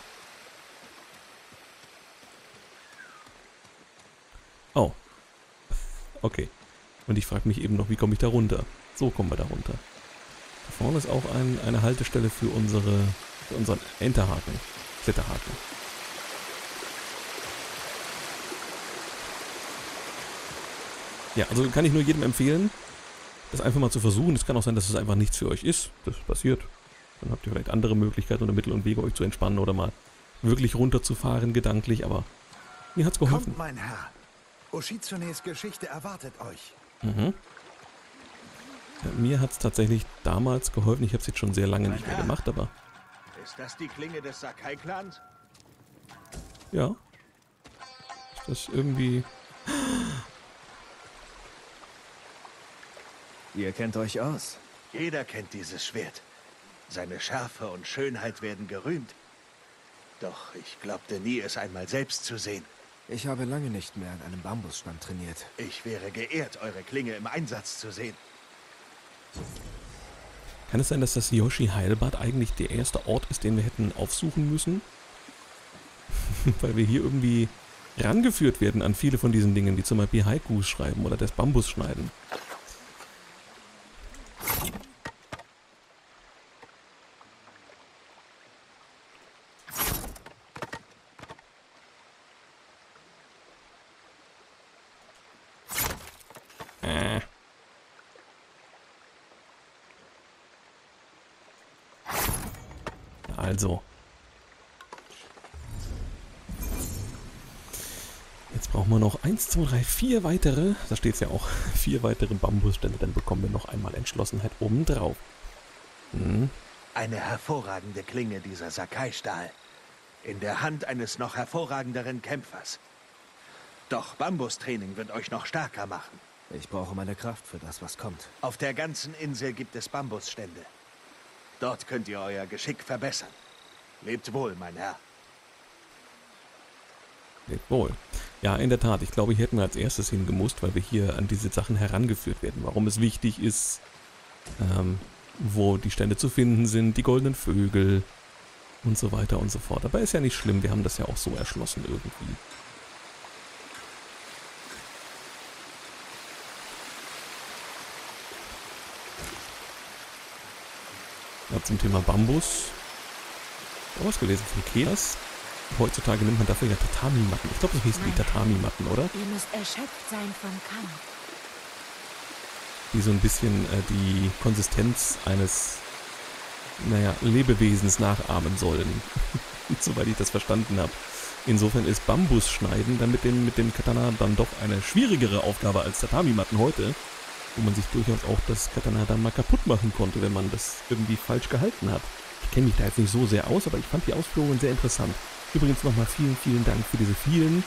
Oh. Okay. Und ich frage mich eben noch, wie komme ich da runter? So kommen wir da runter. Da vorne ist auch eine Haltestelle für unseren Enterhaken, Kletterhaken. Ja, also kann ich nur jedem empfehlen, das einfach mal zu versuchen. Es kann auch sein, dass es einfach nichts für euch ist. Das passiert. Dann habt ihr vielleicht andere Möglichkeiten oder Mittel und Wege, euch zu entspannen oder mal wirklich runterzufahren, gedanklich. Aber mir hat's geholfen.
Kommt, mein Herr. Oshitsunes Geschichte erwartet euch.
Mhm. Ja, mir hat's tatsächlich damals geholfen. Ich habe es jetzt schon sehr lange nicht mehr gemacht, aber...
Ist das die Klinge des Sakai-Clans?
Ja. Ist das irgendwie...
Ihr kennt euch aus.
Jeder kennt dieses Schwert. Seine Schärfe und Schönheit werden gerühmt. Doch ich glaubte nie, es einmal selbst zu sehen.
Ich habe lange nicht mehr an einem Bambusstamm trainiert.
Ich wäre geehrt, eure Klinge im Einsatz zu sehen.
Kann es sein, dass das Hiyoshi-Heilbad eigentlich der erste Ort ist, den wir hätten aufsuchen müssen? Weil wir hier irgendwie rangeführt werden an viele von diesen Dingen, wie zum Beispiel Haikus schreiben oder das Bambus schneiden. Also. Jetzt brauchen wir noch 1, 2, 3, 4 weitere, da steht es ja auch, 4 weitere Bambusstände, dann bekommen wir noch einmal Entschlossenheit obendrauf. Hm.
Eine hervorragende Klinge, dieser Sakai-Stahl. In der Hand eines noch hervorragenderen Kämpfers. Doch Bambustraining wird euch noch stärker machen.
Ich brauche meine Kraft für das, was kommt.
Auf der ganzen Insel gibt es Bambusstände. Dort könnt ihr euer Geschick verbessern. Lebt wohl, mein Herr.
Lebt wohl. Ja, in der Tat. Ich glaube, hier hätten wir als erstes hingemusst, weil wir hier an diese Sachen herangeführt werden. Warum es wichtig ist, wo die Stände zu finden sind, die goldenen Vögel und so weiter und so fort. Aber ist ja nicht schlimm, wir haben das ja auch so erschlossen irgendwie. Ja, zum Thema Bambus. Ich habe was gelesen von Keas. Heutzutage nimmt man dafür ja Tatami-Matten. Ich glaube, das hießen die Tatami-Matten, oder?
Ihr müsst erschöpft sein vom Kampf.
Die so ein bisschen die Konsistenz eines, naja, Lebewesens nachahmen sollen. Soweit ich das verstanden habe. Insofern ist Bambusschneiden dann mit dem Katana dann doch eine schwierigere Aufgabe als Tatami-Matten heute, wo man sich durchaus auch das Katana dann mal kaputt machen konnte, wenn man das irgendwie falsch gehalten hat. Ich kenne mich da jetzt nicht so sehr aus, aber ich fand die Ausführungen sehr interessant. Übrigens nochmal vielen, vielen Dank für diese vielen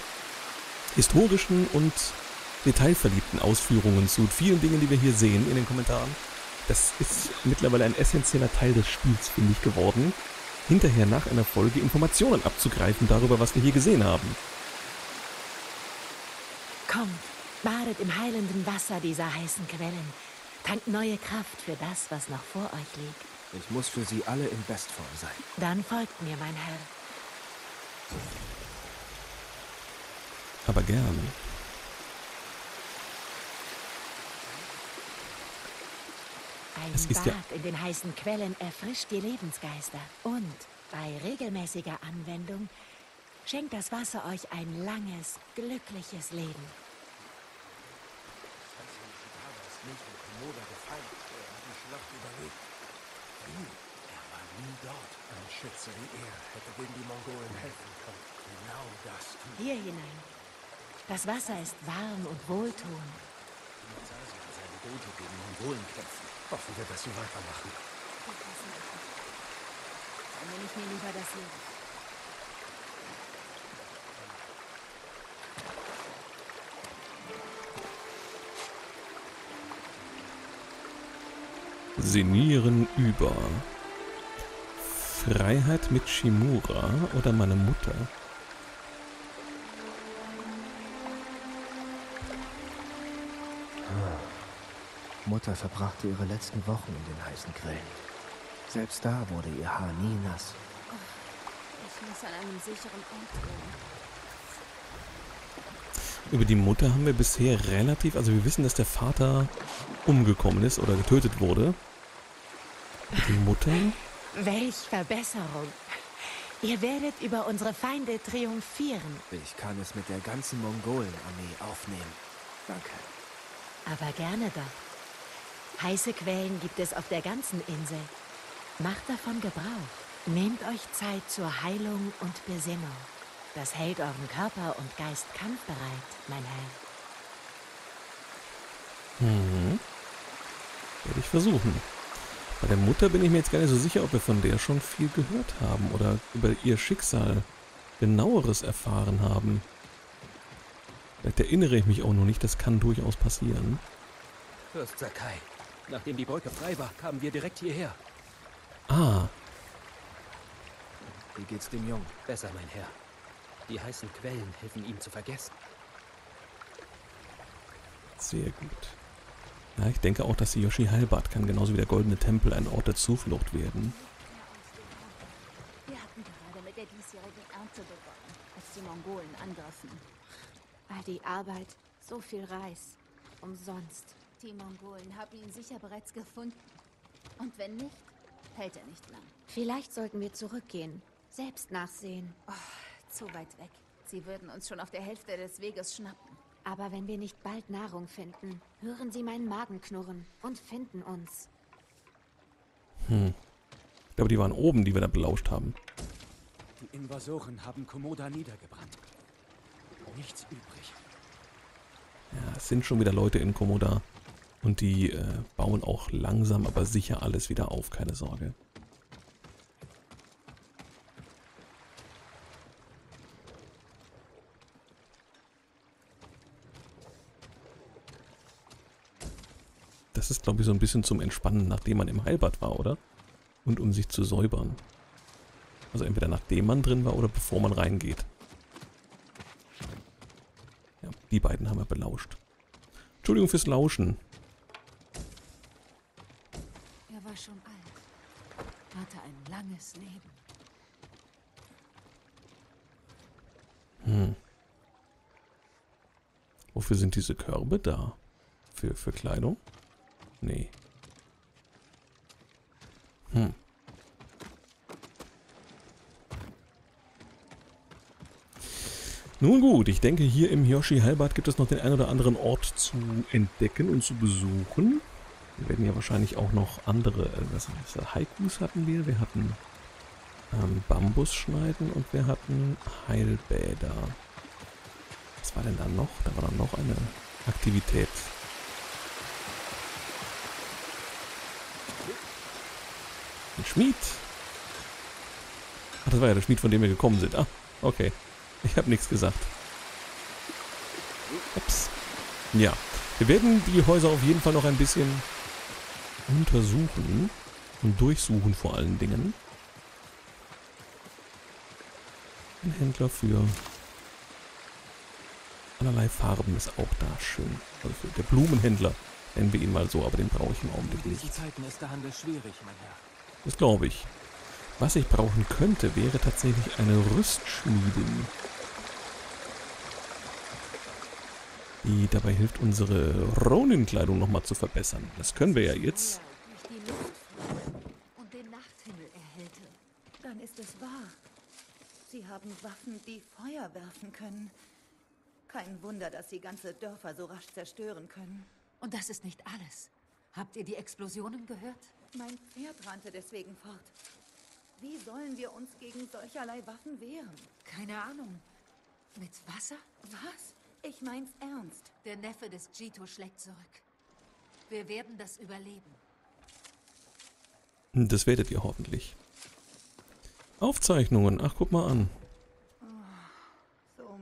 historischen und detailverliebten Ausführungen zu vielen Dingen, die wir hier sehen in den Kommentaren. Das ist mittlerweile ein essentieller Teil des Spiels, finde ich, geworden, hinterher nach einer Folge Informationen abzugreifen darüber, was wir hier gesehen haben.
Kommt, badet im heilenden Wasser dieser heißen Quellen. Tankt neue Kraft für das, was noch vor euch liegt.
Ich muss für Sie alle in Bestform sein.
Dann folgt mir, mein Herr.
Aber gern.
Ein
Es ist
Bad
ja-
in den heißen Quellen erfrischt die Lebensgeister. Und bei regelmäßiger Anwendung schenkt das Wasser euch ein langes, glückliches Leben.
Er war nie dort. Ein Schütze wie er hätte gegen die Mongolen helfen können. Genau das tut
Hier hinein. Das Wasser ist warm und wohltuend.
Masasi und seine Dojo gegen Mongolen kämpfen. Hoffen wir, dass sie weitermachen.
Dann nehme ich mir lieber das Leben.
Sinnieren über Freiheit mit Shimura oder meine Mutter.
Mutter verbrachte ihre letzten Wochen in den heißen Quellen. Selbst da wurde ihr Haar nie nass.
Ich muss an einem sicheren Ort wohnen.
Über die Mutter haben wir bisher relativ, also wir wissen, dass der Vater umgekommen ist oder getötet wurde. Die Mutter?
Welch Verbesserung. Ihr werdet über unsere Feinde triumphieren.
Ich kann es mit der ganzen Mongolenarmee aufnehmen. Danke.
Aber gerne doch. Heiße Quellen gibt es auf der ganzen Insel. Macht davon Gebrauch. Nehmt euch Zeit zur Heilung und Besinnung. Das hält euren Körper und Geist kampfbereit, mein Herr.
Werde ich versuchen. Bei der Mutter bin ich mir jetzt gar nicht so sicher, ob wir von der schon viel gehört haben oder über ihr Schicksal genaueres erfahren haben. Vielleicht erinnere ich mich auch noch nicht, das kann durchaus passieren.
Fürst Sakai, nachdem die Brücke frei war, kamen wir direkt hierher.
Ah,
Wie geht's dem Jungen?
Besser, mein Herr. Die heißen Quellen helfen ihm zu vergessen.
sehr gut. Ja, ich denke auch, dass Hiyoshi Heilbad kann genauso wie der Goldene Tempel ein Ort der Zuflucht werden.
Wir hatten gerade mit der diesjährigen Ernte begonnen, als die Mongolen angriffen.
All die Arbeit, so viel Reis. Umsonst.
Die Mongolen haben ihn sicher bereits gefunden. Und wenn nicht, hält er nicht lang.
Vielleicht sollten wir zurückgehen. Selbst nachsehen.
Zu weit weg. Sie würden uns schon auf der Hälfte des Weges schnappen.
Aber wenn wir nicht bald Nahrung finden, hören sie meinen Magen knurren und finden uns.
Ich glaube, die waren oben, die wir da belauscht haben.
Die Invasoren haben Komoda niedergebrannt. Nichts übrig.
Ja, es sind schon wieder Leute in Komoda. Und die bauen auch langsam, aber sicher alles wieder auf, keine Sorge. Das ist, glaube ich, so ein bisschen zum Entspannen, nachdem man im Heilbad war, oder? Und um sich zu säubern. Also entweder nachdem man drin war oder bevor man reingeht. Ja, die beiden haben wir belauscht. Entschuldigung fürs Lauschen.
Er war schon alt. Hatte ein langes Leben.
Wofür sind diese Körbe da? Für Kleidung? Nee. Nun gut, ich denke, hier im Hiyoshi Heilbad gibt es noch den ein oder anderen Ort zu entdecken und zu besuchen. Wir werden ja wahrscheinlich auch noch andere, Haikus hatten wir hatten Bambus schneiden und wir hatten Heilbäder. Was war denn da noch? Da war dann noch eine Aktivität. Ein Schmied. Ach, das war ja der Schmied, von dem wir gekommen sind. Ah, okay. Ich habe nichts gesagt. Ups. Ja, wir werden die Häuser auf jeden Fall noch ein bisschen untersuchen und durchsuchen vor allen Dingen. Ein Händler für allerlei Farben ist auch da schön. Also der Blumenhändler, nennen wir ihn mal so, aber den brauche ich im Augenblick
In diesen
nicht.
Zeiten ist der Handel schwierig, mein Herr.
Das glaube ich. Was ich brauchen könnte, wäre tatsächlich eine Rüstschmiedin, die dabei hilft, unsere Ronin-Kleidung nochmal zu verbessern. Das können wir ja jetzt.
Durch die Luft fliegen und den Nachthimmel erhellte. Dann ist es wahr. Sie haben Waffen, die Feuer werfen können. Kein Wunder, dass sie ganze Dörfer so rasch zerstören können.
Und das ist nicht alles. Habt ihr die Explosionen gehört?
Mein Pferd rannte deswegen fort. Wie sollen wir uns gegen solcherlei Waffen wehren?
Keine Ahnung. Mit Wasser?
Was? Ich mein's ernst.
Der Neffe des Jito schlägt zurück. Wir werden das überleben.
Das werdet ihr hoffentlich. Aufzeichnungen. Ach, guck mal an.
So.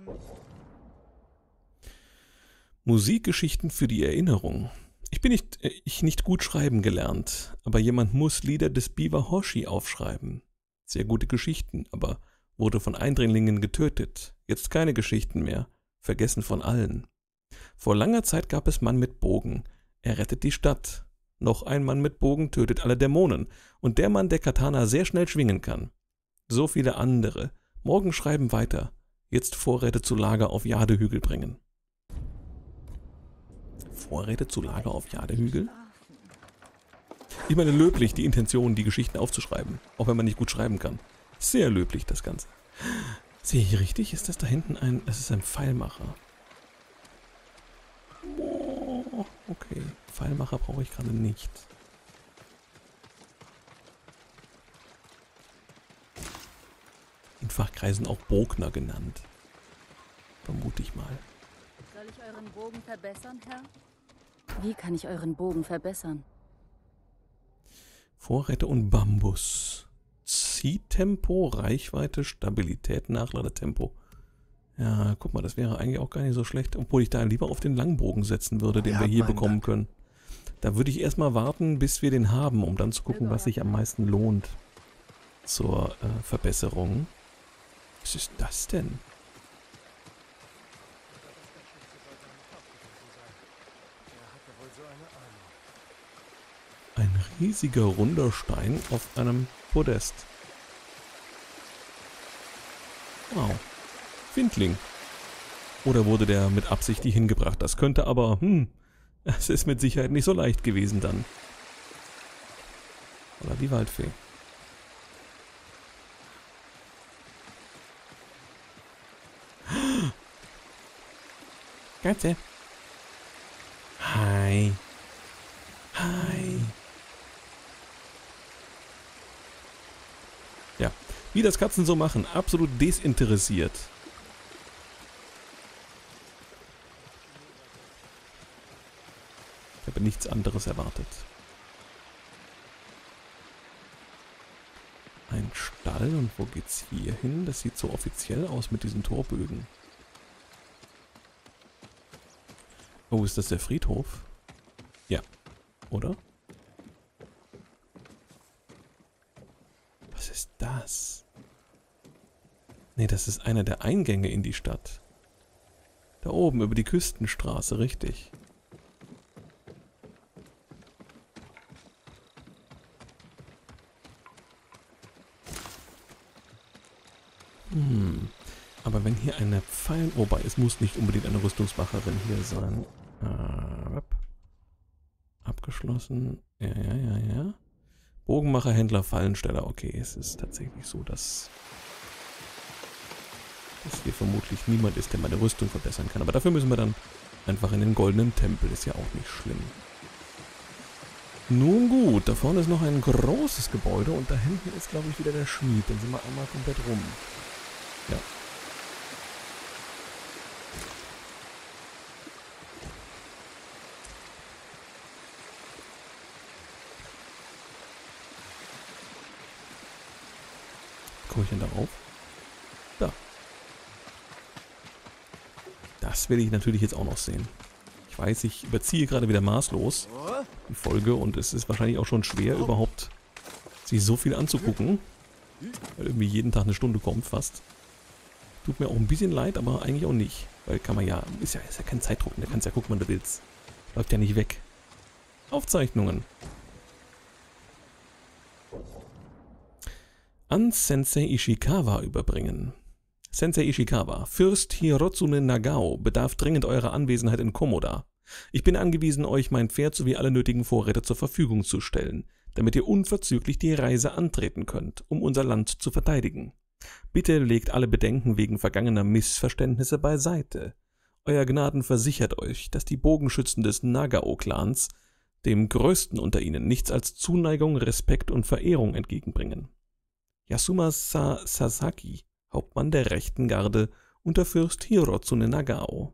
Musikgeschichten für die Erinnerung. Ich bin nicht gut schreiben gelernt, aber jemand muss Lieder des Beaver Hoshi aufschreiben. Sehr gute Geschichten, aber wurde von Eindringlingen getötet. Jetzt keine Geschichten mehr. Vergessen von allen. Vor langer Zeit gab es Mann mit Bogen. Er rettet die Stadt. Noch ein Mann mit Bogen tötet alle Dämonen. Und der Mann, der Katana sehr schnell schwingen kann. So viele andere. Morgen schreiben weiter. Jetzt Vorräte zu Lager auf Jadehügel bringen. Vorräte zu Lager auf Jadehügel? Ich meine, löblich die Intention, die Geschichten aufzuschreiben. Auch wenn man nicht gut schreiben kann. Sehr löblich das Ganze. Sehe ich richtig? Ist das da hinten ein... Es ist ein Pfeilmacher. Oh, okay. Pfeilmacher brauche ich gerade nicht. In Fachkreisen auch Bogner genannt. Vermute ich mal.
Soll ich euren Bogen verbessern, Herr? Wie kann ich euren Bogen verbessern?
Vorräte und Bambus. Ziehtempo, Reichweite, Stabilität, Nachladetempo. Ja, guck mal, das wäre eigentlich auch gar nicht so schlecht, obwohl ich da lieber auf den Langbogen setzen würde, den wir hier bekommen können. Da würde ich erstmal warten, bis wir den haben, um dann zu gucken, was sich am meisten lohnt zur Verbesserung. Was ist das denn? Ein riesiger runder Stein auf einem Podest. Wow. Findling. Oder wurde der mit Absicht hier hingebracht? Das könnte aber, es ist mit Sicherheit nicht so leicht gewesen dann. Oder die Waldfee. Katze. Hi. Hi. Ja, wie das Katzen so machen, absolut desinteressiert. Ich habe nichts anderes erwartet. Ein Stall, und wo geht's hier hin? Das sieht so offiziell aus mit diesen Torbögen. Oh, ist das der Friedhof? Ja, oder? Was ist das? Nee, das ist einer der Eingänge in die Stadt. Da oben über die Küstenstraße, richtig. Aber wenn hier eine Pfeil... Wobei, es muss nicht unbedingt eine Rüstungsmacherin hier sein. Abgeschlossen. Ja. Bogenmacher, Händler, Fallensteller. Okay, es ist tatsächlich so, dass hier vermutlich niemand ist, der meine Rüstung verbessern kann. Aber dafür müssen wir dann einfach in den goldenen Tempel. Ist ja auch nicht schlimm. Nun gut, da vorne ist noch ein großes Gebäude und da hinten ist, glaube ich, wieder der Schmied. Dann sind wir einmal komplett rum. Ja. Komme ich denn darauf? Da. Das will ich natürlich jetzt auch noch sehen. Ich weiß, ich überziehe gerade wieder maßlos die Folge und es ist wahrscheinlich auch schon schwer, überhaupt sich so viel anzugucken. Weil irgendwie jeden Tag eine Stunde kommt fast. Tut mir auch ein bisschen leid, aber eigentlich auch nicht. Weil kann man ja, ist ja kein Zeitdruck, da kannst ja gucken, wann du willst. Läuft ja nicht weg. Aufzeichnungen. An Sensei Ishikawa überbringen. Sensei Ishikawa, Fürst Hirotsune Nagao bedarf dringend eurer Anwesenheit in Komoda. Ich bin angewiesen, euch mein Pferd sowie alle nötigen Vorräte zur Verfügung zu stellen, damit ihr unverzüglich die Reise antreten könnt, um unser Land zu verteidigen. Bitte legt alle Bedenken wegen vergangener Missverständnisse beiseite. Euer Gnaden versichert euch, dass die Bogenschützen des Nagao-Clans dem Größten unter ihnen nichts als Zuneigung, Respekt und Verehrung entgegenbringen. Yasumasa Sasaki, Hauptmann der rechten Garde unter Fürst Hirotsune Nagao.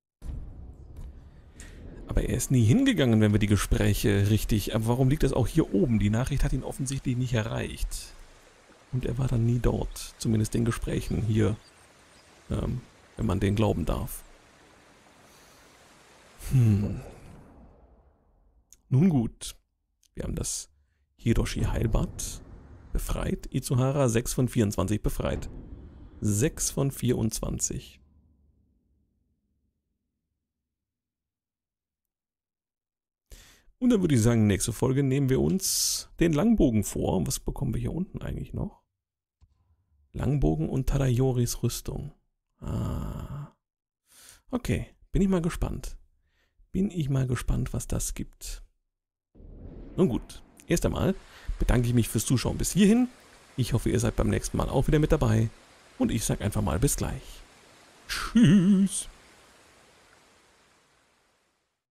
Aber er ist nie hingegangen, wenn wir die Gespräche richtig... Aber warum liegt das auch hier oben? Die Nachricht hat ihn offensichtlich nicht erreicht. Und er war dann nie dort. Zumindest den Gesprächen hier. Wenn man den glauben darf. Nun gut. Wir haben das Hiroshi Heilbad befreit. Itsuhara 6 von 24 befreit. 6 von 24. Und dann würde ich sagen, nächste Folge nehmen wir uns den Langbogen vor. Was bekommen wir hier unten eigentlich noch? Langbogen und Tadayoris Rüstung. Ah. Okay, bin ich mal gespannt. Bin ich mal gespannt, was das gibt. Nun gut, erst einmal bedanke ich mich fürs Zuschauen bis hierhin. Ich hoffe, ihr seid beim nächsten Mal auch wieder mit dabei. Und ich sage einfach mal bis gleich. Tschüss.